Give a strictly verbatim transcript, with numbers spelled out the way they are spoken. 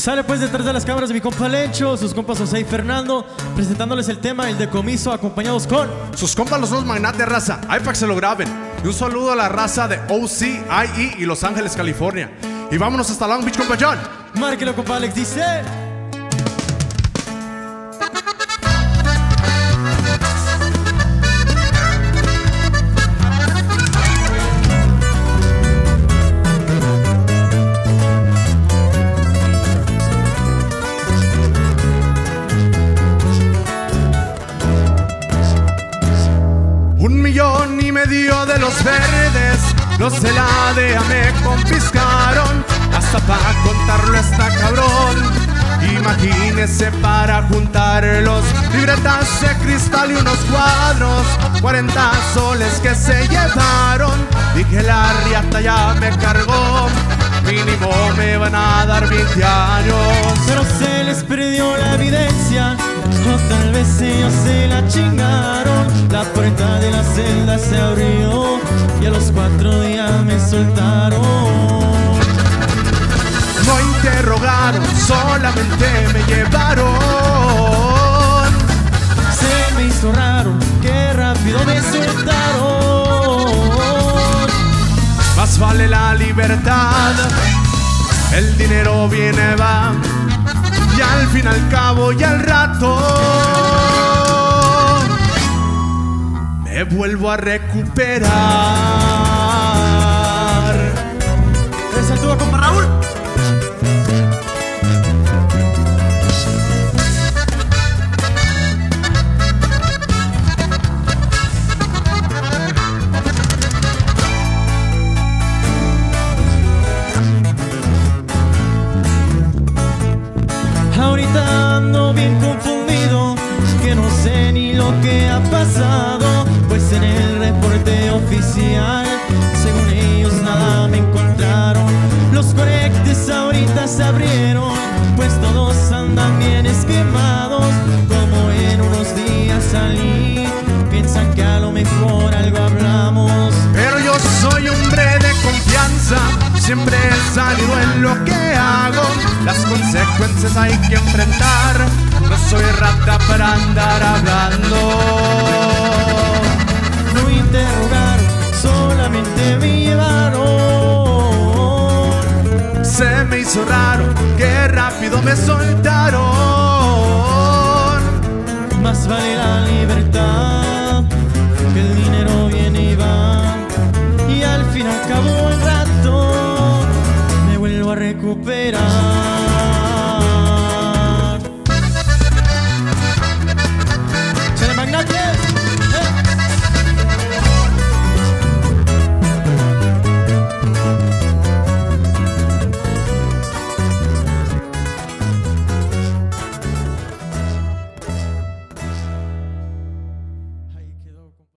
Sale pues detrás de las cámaras de mi compa Lencho, sus compas José y Fernando, presentándoles el tema El Decomiso, acompañados con sus compas los dos magnates de raza, ahí para que se lo graben. Y un saludo a la raza de O C I E y Los Ángeles, California. Y vámonos hasta Long Beach, compa John. Márquelo, compa Alex, dice... Un millón y medio de los verdes, los de la D E A me confiscaron. Hasta para contarlo está cabrón. Imagínese para juntarlos, libretas de cristal y unos cuadros, cuarenta soles que se llevaron. Dije la riata ya me cargó, mínimo me van a dar veinte años. Pero se les perdió la evidencia, o tal vez ellos se la chingaron. La puerta de la celda se abrió y a los cuatro días me soltaron. No interrogaron, solamente me llevaron. Se me hizo raro, que rápido me soltaron. Más vale la libertad, el dinero viene, va, y al fin al cabo y al rato me vuelvo a recuperar. Presentó compa Raúl. Ahorita ando bien confundido, que no sé ni lo que ha pasado, pues en el reporte oficial, según ellos nada me encontraron. Los correctes ahorita se abrieron, pues todos andan bien esquemados. Como en unos días salí, piensan que a lo mejor algo hablamos. Pero yo soy hombre de confianza, siempre he salido en lo que hago. Las consecuencias hay que enfrentar, no soy rata para andar hablando. No interrogaron, solamente me llevaron. Se me hizo raro, que rápido me soltaron. Más vale la libertad, que el dinero viene y va, y al fin acabó el rato me vuelvo a recuperar.